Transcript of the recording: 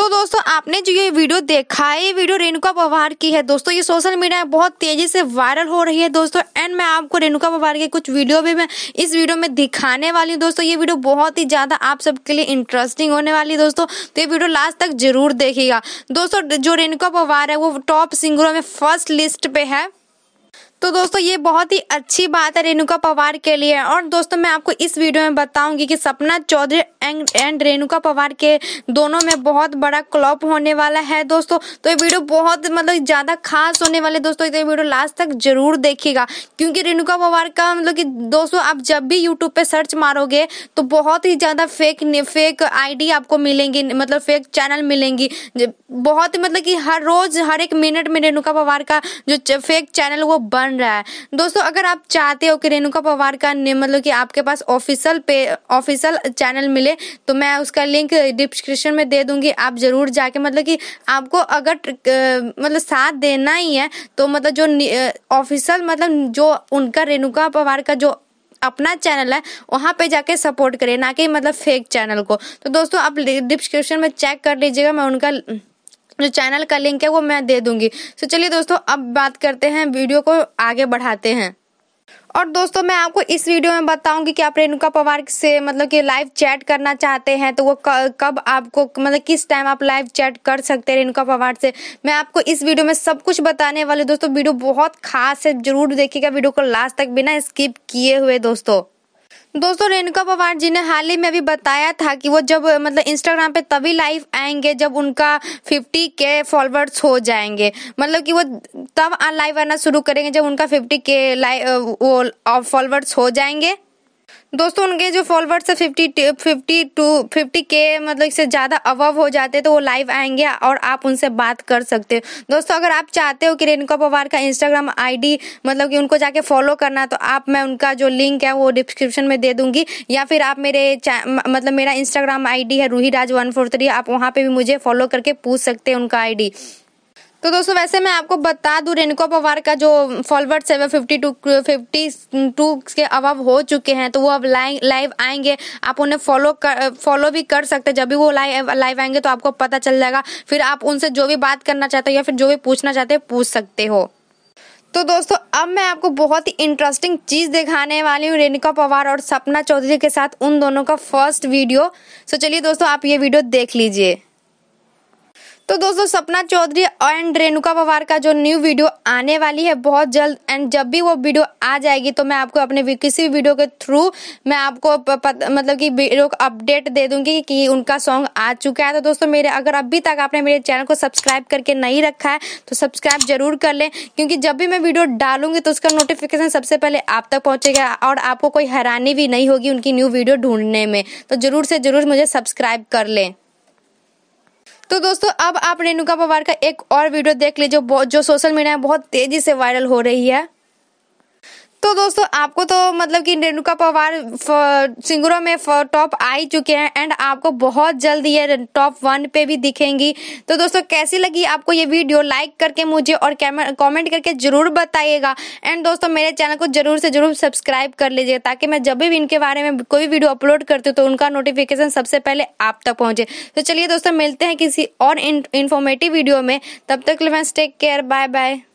तो दोस्तों आपने जो ये वीडियो देखा है, ये वीडियो रेणुका पंवार की है। दोस्तों ये सोशल मीडिया में बहुत तेजी से वायरल हो रही है दोस्तों। एंड मैं आपको रेणुका पंवार के कुछ वीडियो भी मैं इस वीडियो में दिखाने वाली हूँ दोस्तों। ये वीडियो बहुत ही ज्यादा आप सबके लिए इंटरेस्टिंग होने वाली है दोस्तों, तो ये वीडियो लास्ट तक जरूर देखिएगा। दोस्तों जो रेणुका पंवार है वो टॉप सिंगरों में फर्स्ट लिस्ट पे है, तो दोस्तों ये बहुत ही अच्छी बात है रेणुका पंवार के लिए। और दोस्तों मैं आपको इस वीडियो में बताऊंगी कि सपना चौधरी एंड रेणुका पंवार के दोनों में बहुत बड़ा क्लॉप होने वाला है दोस्तों। तो ये वीडियो बहुत ज्यादा खास होने वाले दोस्तों, तो ये वीडियो लास्ट तक जरूर देखिएगा। क्योंकि रेणुका पंवार का कि दोस्तों आप जब भी यूट्यूब पे सर्च मारोगे तो बहुत ही ज्यादा फेक आईडी आपको मिलेंगी, फेक चैनल मिलेंगी। बहुत कि हर रोज हर एक मिनट में रेणुका पंवार का जो फेक चैनल वो बन रहा है दोस्तों। अगर आप चाहते हो कि रेणुका पंवार का कि आपके पास ऑफिशियल चैनल मिले, तो मैं उसका लिंक डिस्क्रिप्शन में दे दूंगी। आप जरूर जाके कि आपको अगर साथ देना ही है तो जो ऑफिशियल जो उनका रेणुका पंवार का जो अपना चैनल है वहां पे जाके सपोर्ट करें, ना कि फेक चैनल को। तो दोस्तों आप डिस्क्रिप्शन में चेक कर लीजिएगा, मैं उनका जो चैनल का लिंक है वो मैं दे दूंगी। तो चलिए दोस्तों अब बात करते हैं, वीडियो को आगे बढ़ाते हैं। और दोस्तों मैं आपको इस वीडियो में बताऊंगी कि आप रेणुका पंवार से कि लाइव चैट करना चाहते हैं तो वो कब आपको किस टाइम आप लाइव चैट कर सकते हैं रेणुका पंवार से। मैं आपको इस वीडियो में सब कुछ बताने वाली दोस्तों। वीडियो बहुत खास है, जरूर देखिएगा वीडियो को लास्ट तक बिना स्किप किए हुए दोस्तों। रेणुका पंवार जी ने हाल ही में भी बताया था कि वो जब इंस्टाग्राम पे तभी लाइव आएंगे जब उनका 50K फॉलोअर्स हो जाएंगे। कि वो तब लाइव आना शुरू करेंगे जब उनका 50K वो फॉलोअर्स हो जाएंगे दोस्तों। उनके जो फॉलोअर्स है 50K इससे ज्यादा अबव हो जाते हैं तो वो लाइव आएंगे और आप उनसे बात कर सकते हो दोस्तों। अगर आप चाहते हो कि रेणुका पंवार का इंस्टाग्राम आईडी कि उनको जाके फॉलो करना, तो आप मैं उनका जो लिंक है वो डिस्क्रिप्शन में दे दूंगी, या फिर आप मेरा इंस्टाग्राम आईडी है ruhiraj143, आप वहां पे भी मुझे फॉलो करके पूछ सकते हैं उनका आईडी। तो दोस्तों वैसे मैं आपको बता दूं रेणुका पंवार का जो फॉलोअर्स है वो 52 के अबव हो चुके हैं, तो वो अब लाइव आएंगे। आप उन्हें फॉलो भी कर सकते हैं। जब भी वो लाइव आएंगे तो आपको पता चल जाएगा, फिर आप उनसे जो भी बात करना चाहते हो या फिर जो भी पूछना चाहते हो पूछ सकते हो। तो दोस्तों अब मैं आपको बहुत ही इंटरेस्टिंग चीज दिखाने वाली हूँ रेणुका पंवार और सपना चौधरी के साथ, उन दोनों का फर्स्ट वीडियो। तो चलिए दोस्तों आप ये वीडियो देख लीजिए। तो दोस्तों सपना चौधरी एंड रेणुका पंवार का जो न्यू वीडियो आने वाली है बहुत जल्द, एंड जब भी वो वीडियो आ जाएगी तो मैं आपको अपने किसी भी वीडियो के थ्रू मैं आपको कि वीडियो को अपडेट दे दूंगी कि उनका सॉन्ग आ चुका है। तो दोस्तों अगर अभी तक आपने मेरे चैनल को सब्सक्राइब करके नहीं रखा है तो सब्सक्राइब जरूर कर लें, क्योंकि जब भी मैं वीडियो डालूंगी तो उसका नोटिफिकेशन सबसे पहले आप तक पहुंचेगा और आपको कोई हैरानी भी नहीं होगी उनकी न्यू वीडियो ढूंढने में। तो जरूर से जरूर मुझे सब्सक्राइब कर लें। तो दोस्तों अब आप रेणुका पंवार का एक और वीडियो देख लीजिए जो सोशल मीडिया में बहुत तेजी से वायरल हो रही है। तो दोस्तों आपको तो कि रेणुका पंवार सिंगरों में टॉप आ ही चुके हैं एंड आपको बहुत जल्द ये टॉप 1 पे भी दिखेंगी। तो दोस्तों कैसी लगी आपको ये वीडियो, लाइक करके मुझे और कमेंट करके जरूर बताइएगा। एंड दोस्तों मेरे चैनल को जरूर से जरूर सब्सक्राइब कर लीजिए, ताकि मैं जब भी इनके बारे में कोई वीडियो अपलोड करती हूँ तो उनका नोटिफिकेशन सबसे पहले आप तक पहुंचे। तो चलिए दोस्तों मिलते हैं किसी और इन्फॉर्मेटिव वीडियो में, तब तक टेक केयर, बाय बाय।